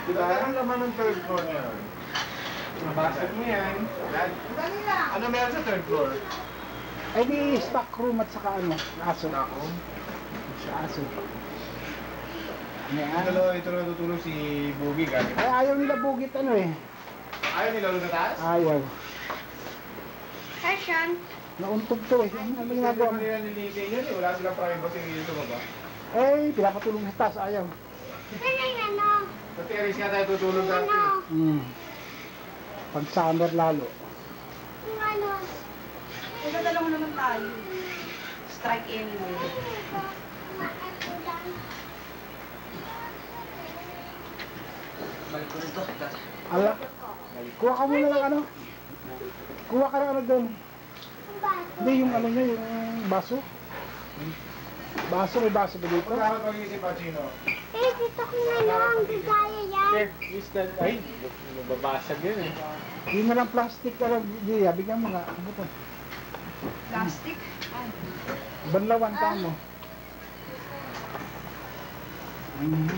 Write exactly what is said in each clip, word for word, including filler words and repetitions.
Diba? Ang laman ng third floor niya. Nabasag mo yan. Ano meron sa third floor? Ay di stock room at saka ano, aso. Stock room? Sa aso. Ito Ayan. na, ito na tutulong si Boogie galing. Ay ayaw nila bugit ano eh. Ayaw nila ulit sa taas? Ayaw. Hi, Sean. Nauntog to eh. Ano Hindi ginagawa mo mo? nila nililitin yan eh. Wala silang privacy dito baba. Eh, pinapatulong sa taas, ayaw. Ano yung ano? Sa terrace nga tayo tutulog dati. Ano? Hmm. Pag summer lalo. Yung ano? Nagdadala mo naman tayo. Strike anyway. Balik ko rito. Ala. Kuha ka muna ng ano. Kuha ka ng ano doon. Hindi, yung ano niya, yung baso. Baso, may baso ba dito? Dapat mag-iisip pa, Chino. Eh, dito ko na lang. Di kaya yan. Is that... Ay, mababasag yun eh. Hindi na lang plastic, ano, di, bigyan mo nga. Ano to? Plastic? Banlawan ka mo. Mm.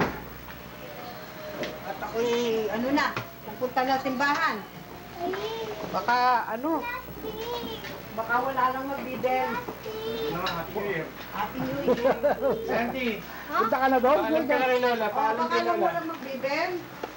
At ako'y, ano na, pupunta na simbahan. Baka, ano, baka wala lang magbibel. No, happy new year. Happy New Year. Santi, Punta ka na doon? paalam ka na rin Lola. Oh, Paalam baka kay lang Lola. wala magbibel.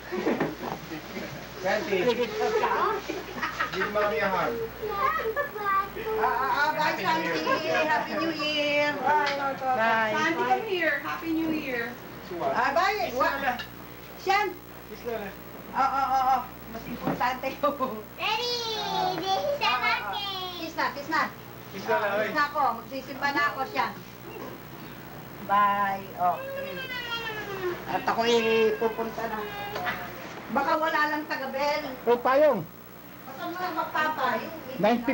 Santi, give mommy a hug. Ah, ah, ah, bye, Santi. Happy New Year. Bye. Bye. Sandy, come here. Happy New Year. Suwa. Ah, bye. Wa- Siyan. Kiss Lola. Oo, oo, oo. Mas importante yun. Ready? This is the market. Kiss na, kiss na. Kiss Lola, oy. Kiss na ako. Magsisimba na ako siya. Bye. Oh. At ako'y pupunta na. Baka wala lang taga-bell. Eh, payong. Baka mga magpapay. nine